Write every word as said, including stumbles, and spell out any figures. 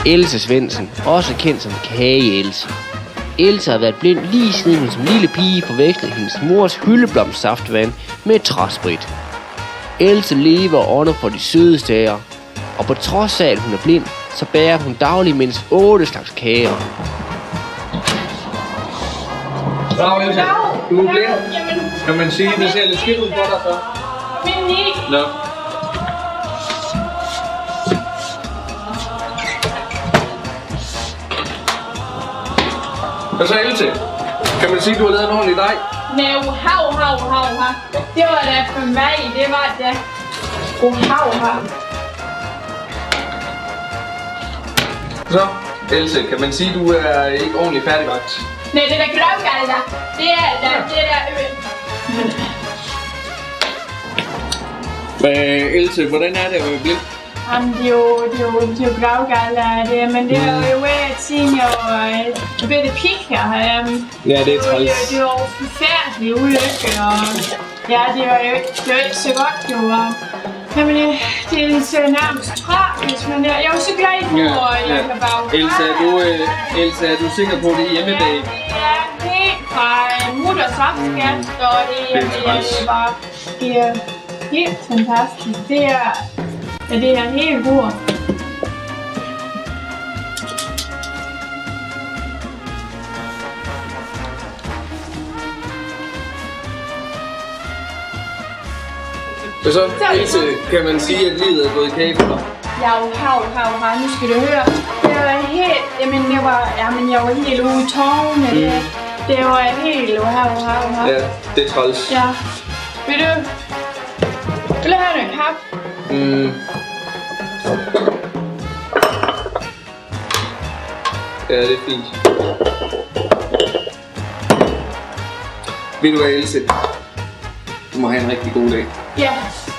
Else Svendsen, også kendt som Kage-Else. Else har været blind lige siden hun som lille pige forvekslede hendes mors hyldeblomstsaftevand med træsprit. Else lever og ånder for de sødeste ærer, og på trods af at hun er blind, så bærer hun dagligt mindst otte slags kager. Bravo, Else. Du er blind. Kan man sige, at det ser lidt skidt ud for dig så? Men ni. Nå. Hvad så, Else? Kan man sige, at du har lavet en ordentlig dej? Nej, hav, hav, hav, hav. Det var da for mig, det var da. Hav, hav. Så, Else, kan man sige, at du er ikke ordentligt færdigvagt? Nej, det der grøvgal der. Det er der, det der... Men Else, hvordan er det at være blind? Jamen, det er jo, det er jo, det er jo grøvgal, det, men det er jo et senior bitte pik her. Um, Ja, det er træls. Det, det er jo forfærdelig ulykke, og ja, det er jo ikke, det er jo ikke så godt, jo. Og, jamen, det, det er så nærmest tragisk, men jeg er jo så glad for, at jeg kan bare... Else, er du, øh, Else, er du sikker på, at det er hjemmebag? Ja, det er helt fra mutters opskat, og det, det, det, det er bare... Det er helt fantastisk. Det er... Ja, det er helt god. Og så, Else, kan man sige, at livet er gået i kage for dig? Ja, hav, hav, hav. Nu skal du høre. Det var helt... Jamen, jeg var, jamen, jeg var helt ude i tårne. Mm. Det, det var helt hav, hav, hav. Ja, det er træls. Ja. Vil du... Vil du have noget kaffe? Mm. Ja, det er fint. Ved du hvad, Else? Du må have en rigtig god dag. Ja.